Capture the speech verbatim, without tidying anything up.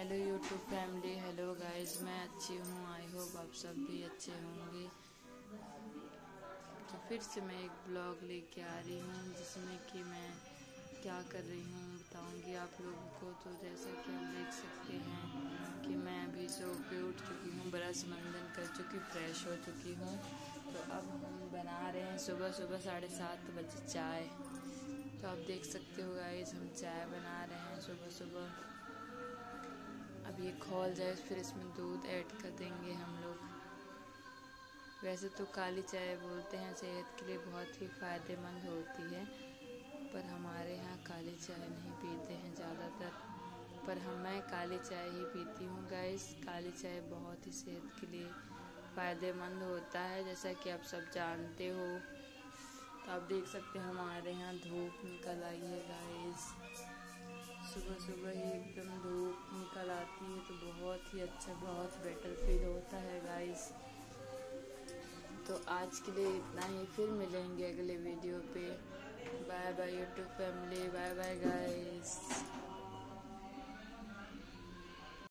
Hello YouTube family, hello guys, मैं अच्छी हूँ। आई होप आप सब भी अच्छे होंगे। तो फिर से मैं एक ब्लॉग लेके आ रही हूँ जिसमें कि मैं क्या कर रही हूँ बताऊँगी आप लोगों को। तो जैसा कि आप देख सकते हैं कि मैं अभी सो के उठ चुकी हूँ, ब्रश मंदन कर चुकी, फ्रेश हो चुकी हूँ। तो अब हम बना रहे हैं सुबह सुबह साढ़े सात बजे चाय। तो आप देख सकते हो गाइस, हम चाय बना रहे हैं सुबह सुबह। अब ये खौल जाए फिर इसमें दूध ऐड कर देंगे हम लोग। वैसे तो काली चाय बोलते हैं सेहत के लिए बहुत ही फ़ायदेमंद होती है, पर हमारे यहाँ काली चाय नहीं पीते हैं ज़्यादातर, पर हम मैं काली चाय ही पीती हूँ गाइस। काली चाय बहुत ही सेहत के लिए फ़ायदेमंद होता है, जैसा कि आप सब जानते हो। तो आप देख सकते हैं हमारे यहाँ धूप निकल आई है गाइस। सुबह सुबह ही एकदम धूप निकल आती है तो बहुत ही अच्छा, बहुत बेटर फील होता है गाइस। तो आज के लिए इतना ही, फिर मिलेंगे अगले वीडियो पे। Bye bye YouTube family, bye bye guys.